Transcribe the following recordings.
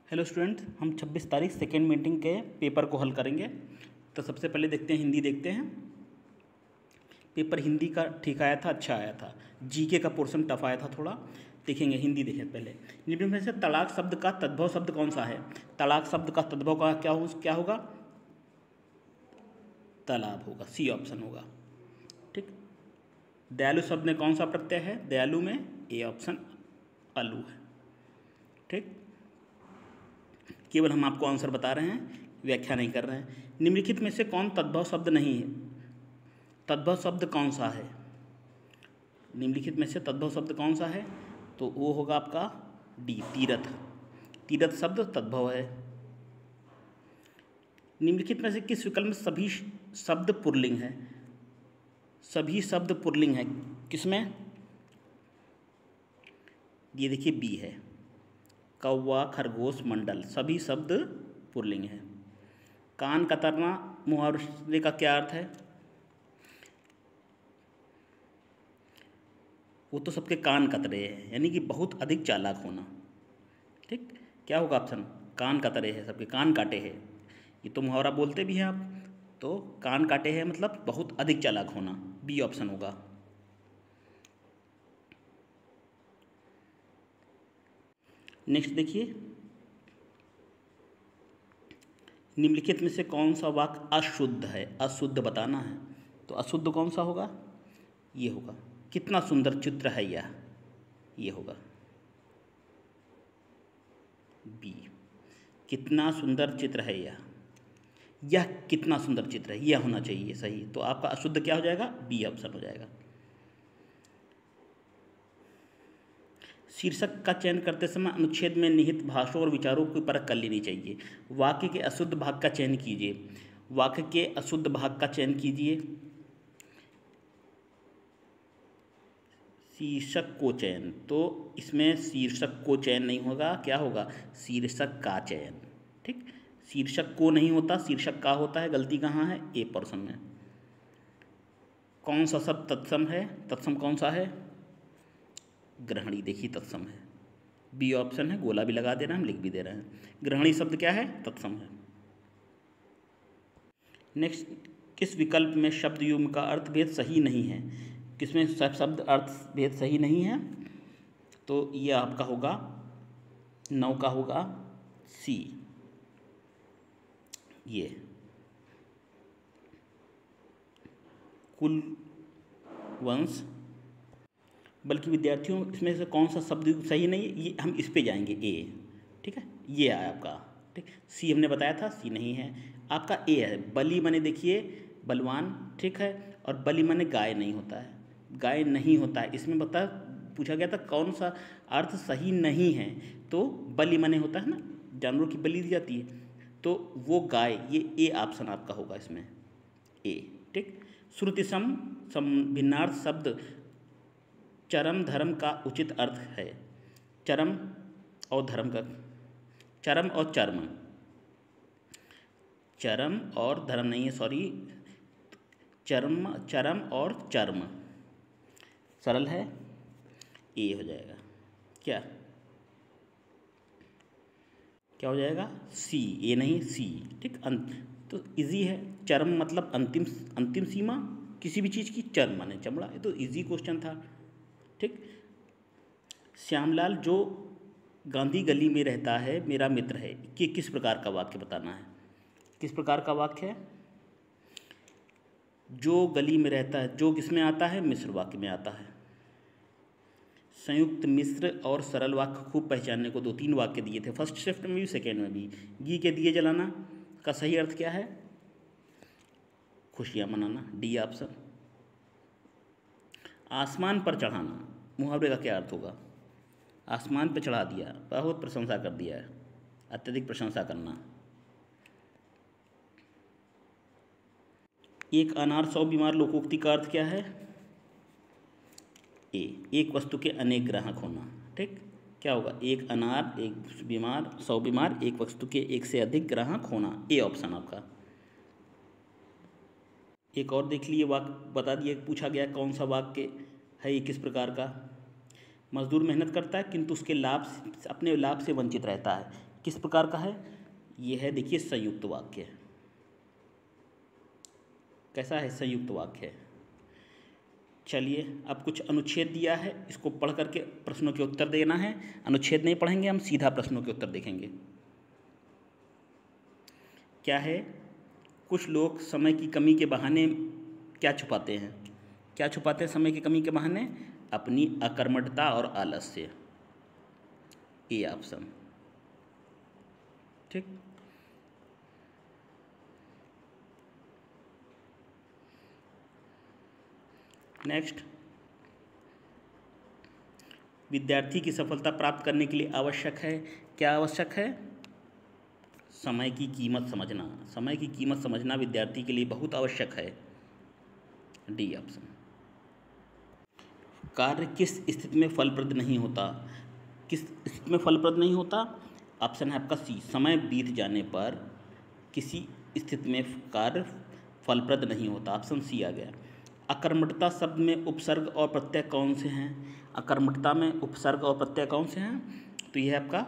Hello student, हम 26 तारीख second meeting के पेपर को हल करेंगे। तो सबसे पहले देखते हैं, हिंदी देखते हैं। पेपर हिंदी का ठीक आया था, अच्छा आया था। जीके का पोर्शन टफ आया था थोड़ा। देखेंगे हिंदी, देखें पहले। निम्न में से तड़ाक शब्द का तद्भव शब्द कौन सा है? तड़ाक शब्द का तद्भव का क्या होगा? तालाब होगा, सी ऑप्शन होगा। ठीक। दयालु शब्द में कौन सा प्रत्यय है? दयालु में ए ऑप्शन आलू है। ठीक। केवल हम आपको आंसर बता रहे हैं, व्याख्या नहीं कर रहे हैं। निम्नलिखित में से कौन तद्भव शब्द नहीं है? तद्भव शब्द कौन सा है? निम्नलिखित में से तद्भव शब्द कौन सा है? तो वो होगा आपका डी, तीरथ। तीरथ शब्द तद्भव है। निम्नलिखित में से किस विकल्प में सभी शब्द पुल्लिंग है? सभी शब्द पुल्लिंग है किसमें? ये देखिए बी है। कौवा, खरगोश, मंडल, सभी शब्द पुल्लिंग है। कान कतरना मुहावरे का क्या अर्थ है? वो तो सबके कान कतरे हैं, यानी कि बहुत अधिक चालाक होना। ठीक। क्या होगा ऑप्शन? कान कतरे हैं, सबके कान काटे हैं। ये तो मुहावरा बोलते भी हैं आप। तो कान काटे हैं मतलब बहुत अधिक चालाक होना, बी ऑप्शन होगा। नेक्स्ट देखिए, निम्नलिखित में से कौन सा वाक्य अशुद्ध है? अशुद्ध बताना है। तो अशुद्ध कौन सा होगा? ये होगा, कितना सुंदर चित्र है यह, ये होगा बी। कितना सुंदर चित्र है यह कितना सुंदर चित्र है, यह होना चाहिए सही। तो आपका अशुद्ध क्या हो जाएगा? बी ऑप्शन हो जाएगा। शीर्षक का चयन करते समय अनुच्छेद में निहित भाषाओं और विचारों की परख कर लेनी चाहिए। वाक्य के अशुद्ध भाग का चयन कीजिए। वाक्य के अशुद्ध भाग का चयन कीजिए। शीर्षक को चयन, तो इसमें शीर्षक को चयन नहीं होगा, क्या होगा? शीर्षक का चयन। ठीक। शीर्षक को नहीं होता, शीर्षक का होता है। गलती कहाँ है? ए पोर्शन में। कौन सा शब्द तत्सम है? तत्सम कौन सा है? ग्रहणी, देखिए तत्सम है। बी ऑप्शन है, गोला भी लगा दे रहे हैं, हम लिख भी दे रहे हैं। ग्रहणी शब्द क्या है? तत्सम है। नेक्स्ट, किस विकल्प में शब्द युग्म का अर्थभेद सही नहीं है? किसमें शब्द अर्थभेद सही नहीं है? तो ये आपका होगा 9 का होगा सी, ये कुल वंश। बल्कि विद्यार्थियों, इसमें से कौन सा शब्द सही नहीं है? ये हम इस पे जाएंगे, ए। ठीक है, ये आया आपका। ठीक। सी हमने बताया था, सी नहीं है आपका, ए है। बलि माने देखिए बलवान, ठीक है। और बलि माने गाय नहीं होता है, गाय नहीं होता है। इसमें पूछा गया था कौन सा अर्थ सही नहीं है, तो बलि माने होता है ना, जानवरों की बलि दी जाती है, तो वो गाय, ये ए ऑप्शन आपका होगा इसमें, ए। ठीक। श्रुति सम भिन्नार्थ शब्द चरम धर्म का उचित अर्थ है। चरम और धर्म का, चरम और चर्म, चरम और धर्म नहीं है, सॉरी, चरम और चर्म, सरल है, ए हो जाएगा। क्या क्या हो जाएगा? सी, ए नहीं सी। ठीक। तो इजी है। चरम मतलब अंतिम सीमा किसी भी चीज़ की, चर्म माने चमड़ा। ये तो इजी क्वेश्चन था। ठीक। श्यामलाल जो गांधी गली में रहता है मेरा मित्र है, कि किस प्रकार का वाक्य बताना है? किस प्रकार का वाक्य है? जो गली में रहता है, जो किसमें आता है? मिश्र वाक्य में आता है। संयुक्त, मिश्र और सरल वाक्य खूब पहचानने को 2-3 वाक्य दिए थे, फर्स्ट शिफ्ट में भी सेकेंड में भी। घी के दिए जलाना का सही अर्थ क्या है? खुशियाँ मनाना, डी ऑप्शन। आसमान पर चढ़ाना मुहावरे का क्या अर्थ होगा? आसमान पर चढ़ा दिया, बहुत प्रशंसा कर दिया है, अत्यधिक प्रशंसा करना। एक अनार 100 बीमार लोकोक्ति का अर्थ क्या है? ए, एक वस्तु के अनेक ग्राहक होना। ठीक। क्या होगा? एक अनार, एक बीमार, 100 बीमार, एक वस्तु के एक से अधिक ग्राहक होना, ए ऑप्शन आपका। एक और देख लिए, वाक्य बता दिए, पूछा गया कौन सा वाक्य है ये, किस प्रकार का? मजदूर मेहनत करता है किंतु उसके अपने लाभ से वंचित रहता है, किस प्रकार का है? ये है देखिए संयुक्त वाक्य। कैसा है? संयुक्त वाक्य। चलिए अब कुछ अनुच्छेद दिया है, इसको पढ़ करके प्रश्नों के उत्तर देना है। अनुच्छेद नहीं पढ़ेंगे हम, सीधा प्रश्नों के उत्तर देखेंगे। क्या है? कुछ लोग समय की कमी के बहाने क्या छुपाते हैं? क्या छुपाते हैं समय की कमी के बहाने? अपनी अकर्मठता और आलस्य। A option. ठीक। नेक्स्ट, विद्यार्थी की सफलता प्राप्त करने के लिए आवश्यक है, क्या आवश्यक है? समय की कीमत समझना। समय की कीमत समझना विद्यार्थी के लिए बहुत आवश्यक है। D option. कार्य किस स्थिति में फलप्रद नहीं होता? किस स्थिति में फलप्रद नहीं होता? ऑप्शन है आपका सी, समय बीत जाने पर किसी स्थिति में कार्य फलप्रद नहीं होता। ऑप्शन सी आ गया। अकर्मठता शब्द में उपसर्ग और प्रत्यय कौन से हैं? अकर्मठता में उपसर्ग और प्रत्यय कौन से हैं? तो यह आपका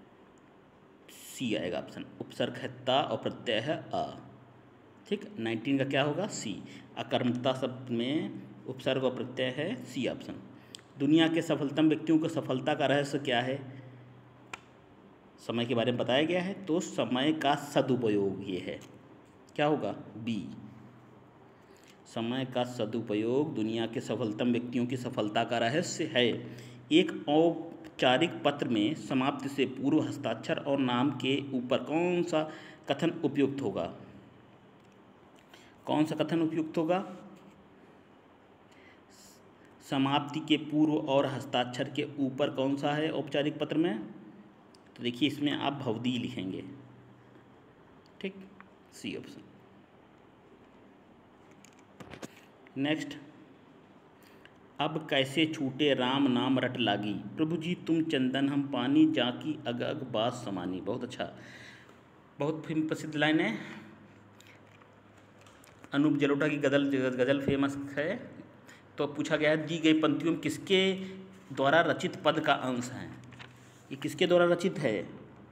सी आएगा ऑप्शन। उपसर्ग है ता और प्रत्यय है अ। ठीक, 19 का क्या होगा? सी। अकर्मठता शब्द में उपसर्ग और प्रत्यय है, सी ऑप्शन। दुनिया के सफलतम व्यक्तियों को सफलता का रहस्य क्या है? समय के बारे में बताया गया है, तो समय का सदुपयोग ये है। क्या होगा? बी। समय का सदुपयोग दुनिया के सफलतम व्यक्तियों की सफलता का रहस्य है। एक औपचारिक पत्र में समाप्ति से पूर्व हस्ताक्षर और नाम के ऊपर कौन सा कथन उपयुक्त होगा? कौन सा कथन उपयुक्त होगा? समाप्ति के पूर्व और हस्ताक्षर के ऊपर कौन सा है औपचारिक पत्र में? तो देखिए इसमें आप भवदी लिखेंगे। ठीक, सी ऑप्शन। नेक्स्ट, अब कैसे छूटे राम नाम रट लागी, प्रभु जी तुम चंदन हम पानी, जाकी अग अग बात समानी। बहुत अच्छा, बहुत प्रसिद्ध लाइन है। अनूप जलोटा की गज़ल फेमस है। तो पूछा गया है दी गई पंक्तियों में किसके द्वारा रचित पद का अंश है? ये किसके द्वारा रचित है?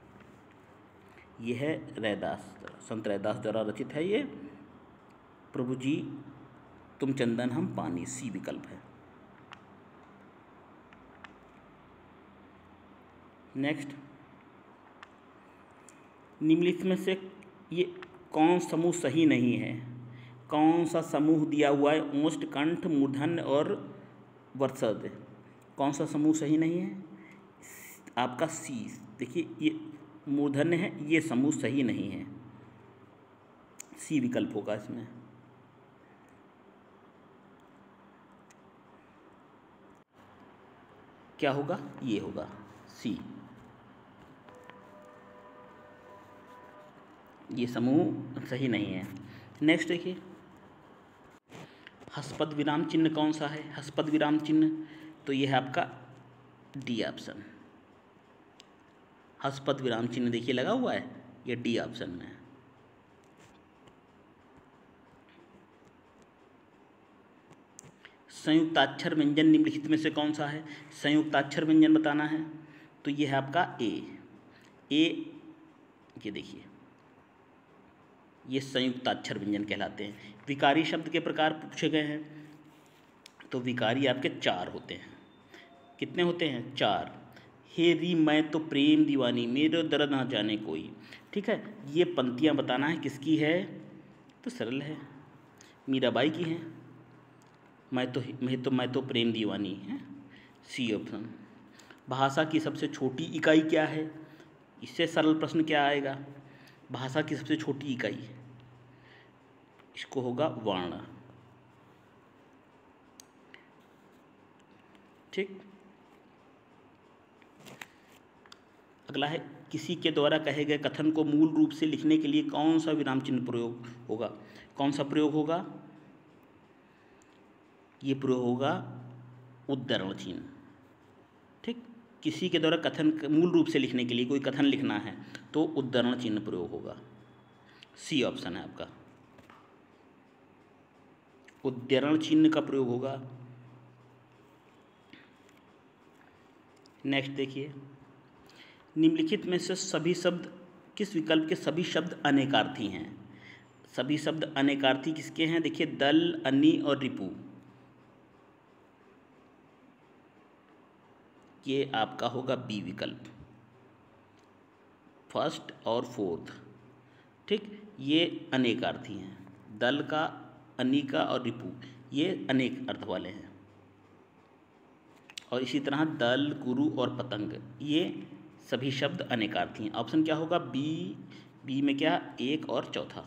ये है रैदास, संत रैदास द्वारा रचित है ये। प्रभु जी तुम चंदन हम पानी, सी विकल्प है। नेक्स्ट, निम्नलिखित में से ये कौन समूह सही नहीं है? कौन सा समूह दिया हुआ है? ओष्ठ, कंठ, मूर्धन्य और वर्षद। कौन सा समूह सही नहीं है? आपका सी। देखिए ये मूर्धन्य है, ये समूह सही नहीं है। सी विकल्प होगा इसमें। क्या होगा? ये होगा सी। ये समूह सही नहीं है। नेक्स्ट देखिए, हस्पद विराम चिन्ह कौन सा है? हस्पद विराम चिन्ह, तो ये है आपका डी ऑप्शन। हस्पद विराम चिन्ह देखिए लगा हुआ है, ये डी ऑप्शन में है। संयुक्ताक्षर व्यंजन निम्नलिखित में से कौन सा है? संयुक्ताक्षर व्यंजन बताना है, तो ये है आपका ए। ये देखिए, ये संयुक्ताक्षर व्यंजन कहलाते हैं। विकारी शब्द के प्रकार पूछे गए हैं, तो विकारी आपके 4 होते हैं। कितने होते हैं? 4। हे री मैं तो प्रेम दीवानी, मेरे दर्द ना जाने कोई। ठीक है, ये पंक्तियाँ बताना है किसकी है? तो सरल है, मीराबाई की है। मैं तो प्रेम दीवानी है, सी ऑप्शन। भाषा की सबसे छोटी इकाई क्या है? इससे सरल प्रश्न क्या आएगा? भाषा की सबसे छोटी इकाई, इसको होगा वर्ण। ठीक, अगला है किसी के द्वारा कहे गए कथन को मूल रूप से लिखने के लिए कौन सा विराम चिन्ह प्रयोग होगा? कौन सा प्रयोग होगा? ये प्रयोग होगा उद्धरण चिन्ह। ठीक, किसी के द्वारा कथन मूल रूप से लिखने के लिए कोई कथन लिखना है तो उद्धरण चिन्ह प्रयोग होगा। सी ऑप्शन है आपका, उद्धरण चिन्ह का प्रयोग होगा। नेक्स्ट देखिए, निम्नलिखित में से सभी शब्द, किस विकल्प के सभी शब्द अनेकार्थी हैं? सभी शब्द अनेकार्थी किसके हैं? देखिए, दल, अनि और रिपु, ये आपका होगा बी विकल्प, फर्स्ट और फोर्थ। ठीक, ये अनेकार्थी हैं। दल का, अनि का और रिपु, ये अनेक अर्थ वाले हैं। और इसी तरह दल, गुरु और पतंग, ये सभी शब्द अनेकार्थी हैं। ऑप्शन क्या होगा? बी। बी में क्या? एक और चौथा।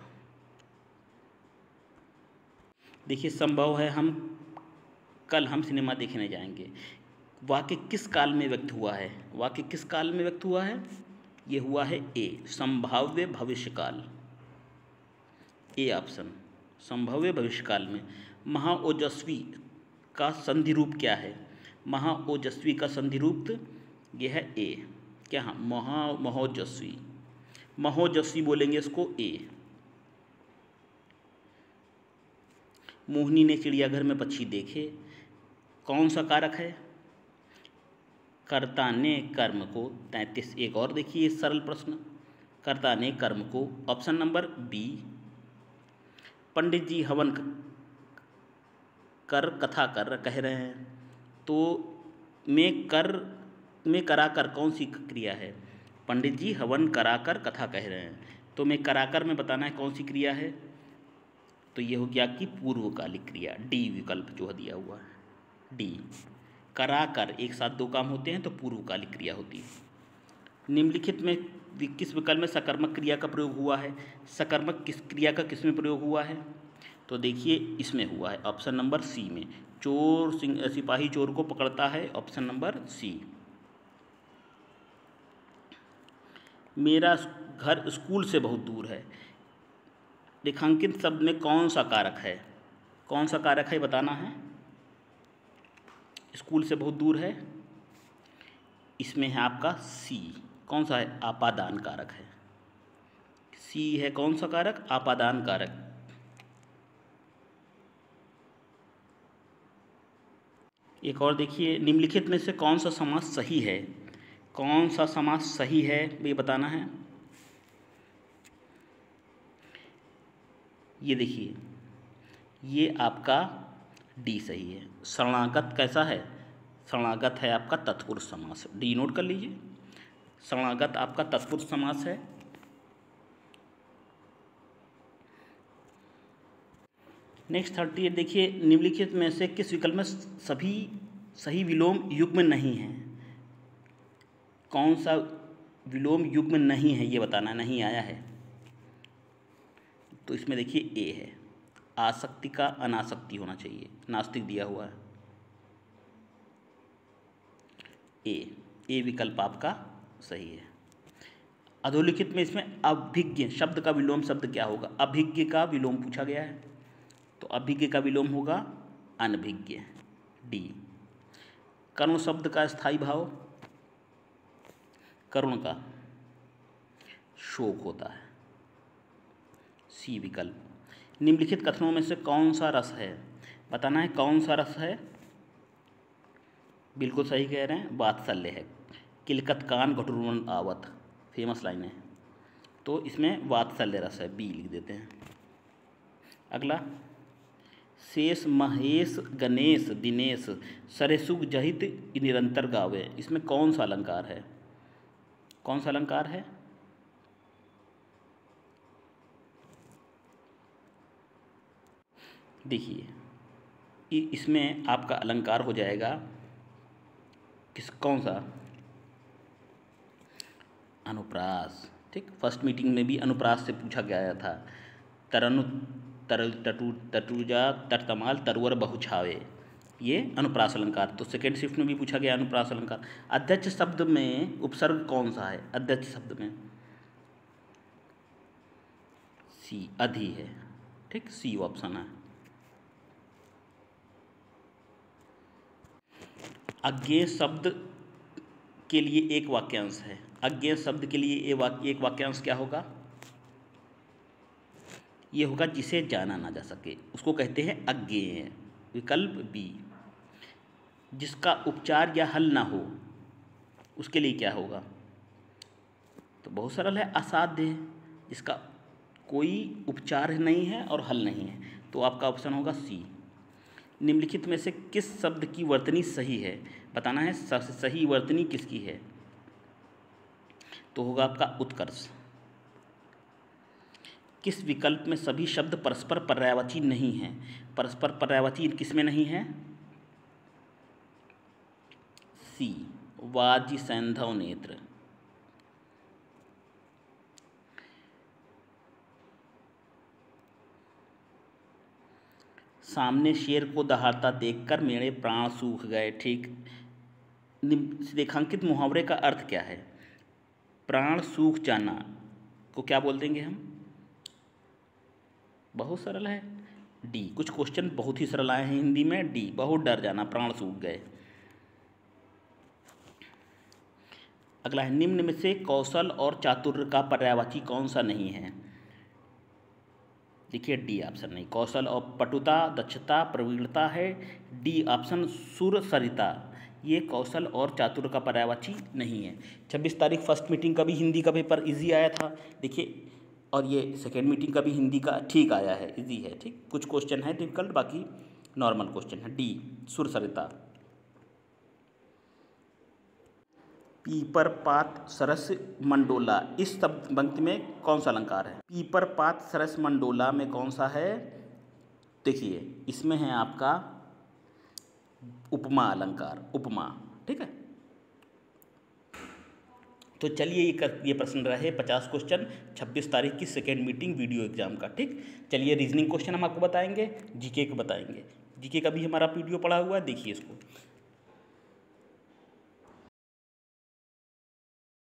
देखिए, संभव है कल हम सिनेमा देखने जाएंगे। वाक्य किस काल में व्यक्त हुआ है? वाक्य किस काल में व्यक्त हुआ है? ये हुआ है ए, संभाव्य भविष्यकाल। ए ऑप्शन, संभाव्य भविष्यकाल में। महाओजस्वी का संधि रूप क्या है? महाओजस्वी का संधि रूप ये है ए। क्या? हाँ, महोजस्वी। महोजस्वी बोलेंगे इसको ए। मोहिनी ने चिड़ियाघर में पक्षी देखे, कौन सा कारक है? कर्ता ने कर्म को। 33। एक और देखिए सरल प्रश्न, कर्ता ने कर्म को। Option number B. पंडित जी हवन कर कथा कर कह रहे हैं, तो में कराकर कौन सी क्रिया है? पंडित जी हवन कराकर कथा कह रहे हैं, तो में कराकर में बताना है कौन सी क्रिया है। तो ये हो गया कि पूर्वकालिक क्रिया, डी विकल्प जो दिया हुआ है, डी। कराकर एक साथ दो काम होते हैं तो पूर्वकालिक क्रिया होती है। निम्नलिखित में किस विकल्प में सकर्मक क्रिया का प्रयोग हुआ है? सकर्मक किस क्रिया का किस में प्रयोग हुआ है? तो देखिए, इसमें हुआ है ऑप्शन नंबर सी में। चोर सिपाही चोर को पकड़ता है, ऑप्शन नंबर सी। मेरा घर स्कूल से बहुत दूर है, रेखांकित शब्द में कौन सा कारक है? कौन सा कारक है बताना है। स्कूल से बहुत दूर है, इसमें है आपका सी। कौन सा है? आपादान कारक है। सी है कौन सा कारक? आपादान कारक। एक और देखिए, निम्नलिखित में से कौन सा समास सही है? कौन सा समास सही है ये बताना है। ये देखिए, ये आपका डी सही है। शरणागत कैसा है? शरणागत है आपका तत्पुरुष समास, डी नोट कर लीजिए। शरणागत आपका तत्पुरुष समास है। नेक्स्ट 38 देखिए, निम्नलिखित में से किस विकल्प में सभी सही विलोम युग्म नहीं है? कौन सा विलोम युग्म नहीं है ये बताना, नहीं आया है। तो इसमें देखिए ए है, आसक्ति का अनासक्ति होना चाहिए, नास्तिक दिया हुआ है। ए विकल्प आपका सही है। अधोलिखित में इसमें अभिज्ञ शब्द का विलोम शब्द क्या होगा? अभिज्ञ का विलोम पूछा गया है, तो अभिज्ञ का विलोम होगा अनभिज्ञ, डी। करुण शब्द का स्थायी भाव, करुण का शोक होता है, सी विकल्प। निम्नलिखित कथनों में से कौन सा रस है? बताना है कौन सा रस है। बिल्कुल सही कह रहे हैं, वात्सल्य है। किलकत कान घटुरवन आवत, फेमस लाइन है, तो इसमें वात्सल्य रस है, बी लिख देते हैं। अगला, शेष महेश गणेश दिनेश सरेसुग जहित निरंतर गावे, इसमें कौन सा अलंकार है? कौन सा अलंकार है? देखिए, इसमें आपका अलंकार हो जाएगा कौन सा? अनुप्रास। ठीक, फर्स्ट मीटिंग में भी अनुप्रास से पूछा गया था। तरनु तरल तटुजा तरतमाल तरवर बहुछावे, ये अनुप्रास अलंकार। तो सेकेंड शिफ्ट में भी पूछा गया अनुप्रास अलंकार। अध्यक्ष शब्द में उपसर्ग कौन सा है? अध्यक्ष शब्द में सी, अधि है। ठीक, सी ऑप्शन है। अज्ञेय शब्द के लिए एक वाक्यांश है। अज्ञेय शब्द के लिए एक वाक्यांश क्या होगा? ये होगा जिसे जाना ना जा सके, उसको कहते हैं अज्ञेय, विकल्प बी। जिसका उपचार या हल ना हो, उसके लिए क्या होगा? तो बहुत सरल है, असाध्य, इसका कोई उपचार नहीं है और हल नहीं है, तो आपका ऑप्शन होगा सी। निम्नलिखित में से किस शब्द की वर्तनी सही है, बताना है सबसे सही वर्तनी किसकी है, तो होगा आपका उत्कर्ष। किस विकल्प में सभी शब्द परस्पर पर्यायवाची नहीं हैं, परस्पर पर्यायवाची किसमें नहीं है, सी वाजी सैंधव नेत्र। सामने शेर को दहाड़ता देखकर मेरे प्राण सूख गए, ठीक। रेखांकित मुहावरे का अर्थ क्या है, प्राण सूख जाना को क्या बोल देंगे हम, बहुत सरल है, डी। कुछ क्वेश्चन बहुत ही सरल आए हैं हिंदी में, डी, बहुत डर जाना, प्राण सूख गए। अगला है, निम्न में से कौशल और चातुर्य का पर्यायवाची कौन सा नहीं है, देखिए डी ऑप्शन नहीं, कौशल और पटुता, दक्षता, प्रवीणता है, डी ऑप्शन सुरसरिता, ये कौशल और चातुर्य का पर्यायवाची नहीं है। 26 तारीख फर्स्ट मीटिंग का भी हिंदी का पेपर इजी आया था, देखिए, और ये सेकेंड मीटिंग का भी हिंदी का ठीक आया है, इजी है, ठीक। कुछ क्वेश्चन है डिफिकल्ट, बाकी नॉर्मल क्वेश्चन है, डी सुरसरिता। पीपर पात सरस मंडोला, इस शब्द पंक्ति में कौन सा अलंकार है, पीपर पात सरस मंडोला में कौन सा है, देखिए इसमें है आपका उपमा अलंकार, उपमा, ठीक है। तो चलिए ये प्रश्न रहे 50 क्वेश्चन 26 तारीख की सेकेंड मीटिंग वीडियो एग्जाम का, ठीक। चलिए रीजनिंग क्वेश्चन हम आपको बताएंगे, जीके के बताएंगे, जीके का भी हमारा वीडियो पड़ा हुआ है, देखिए इसको।